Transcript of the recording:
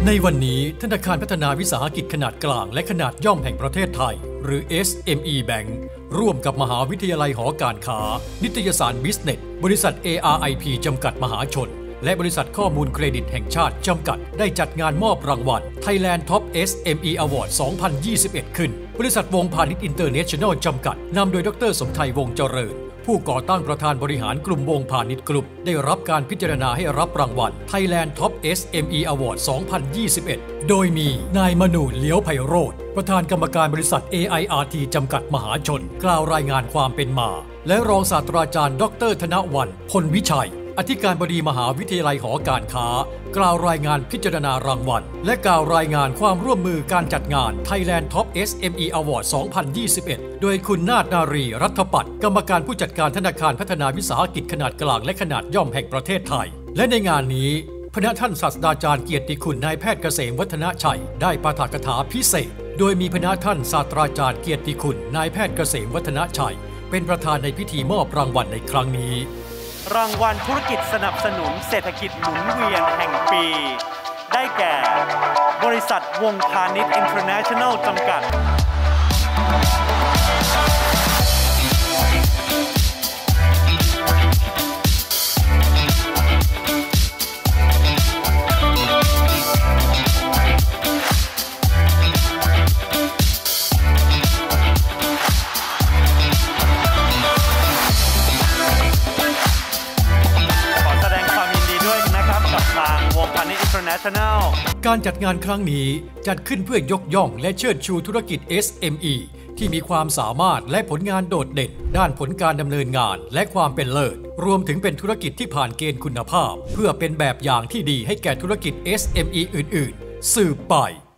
ในวันนี้ธนาคารพัฒนาวิสาหกิจขนาดกลางและขนาดย่อมแห่งประเทศไทยหรือ SME Bank ร่วมกับมหาวิทยาลัยหอการค้านิตยสาร Business บริษัท ARIP จำกัดมหาชนและบริษัทข้อมูลเครดิตแห่งชาติจำกัดได้จัดงานมอบรางวัล Thailand Top SME Award 2021 ขึ้นบริษัทวงพาณิชย์อินเตอร์เนชั่นแนลจำกัดนำโดยดร.สมไทยวงศ์เจริญผู้ก่อตั้งประธานบริหารกลุ่มวงพาณิชย์กลุ่มได้รับการพิจารณาให้รับรางวัล Thailand Top SME Award 2021 โดยมีนายมนูน เลี้ยวไพโรจน์ประธานกรรมการบริษัท AIRT จำกัดมหาชนกล่าวรายงานความเป็นมาและรองศาสตราจารย์ดร.ธนวรรณ พลวิชัยอธิการบดีมหาวิทยาลัยหอการค้ากล่าวรายงานพิจารณารางวัลและกล่าวรายงานความร่วมมือการจัดงาน Thailand Top SME Award 2021 โดยคุณนาฏนารีรัฐปัตย์กรรมการผู้จัดการธนาคารพัฒนาวิสาหกิจขนาดกลางและขนาดย่อมแห่งประเทศไทยและในงานนี้พระท่านศาสตราจารย์เกียรติคุณนายแพทย์เกษมวัฒนชัยได้ปาฐกถาพิเศษโดยมีพระท่านศาสตราจารย์เกียรติคุณนายแพทย์เกษมวัฒนชัยเป็นประธานในพิธีมอบรางวัลในครั้งนี้รางวัลธุรกิจสนับสนุนเศรษฐกิจหมุนเวียนแห่งปีได้แก่บริษัทวงพาณิชย์อินเตอร์เนชั่นแนลจำกัดการจัดงานครั้งนี้จัดขึ้นเพื่อยกย่องและเชิดชูธุรกิจ SME ที่มีความสามารถและผลงานโดดเด่นด้านผลการดำเนินงานและความเป็นเลิศรวมถึงเป็นธุรกิจที่ผ่านเกณฑ์คุณภาพเพื่อเป็นแบบอย่างที่ดีให้แก่ธุรกิจ SME อื่นๆสืบไป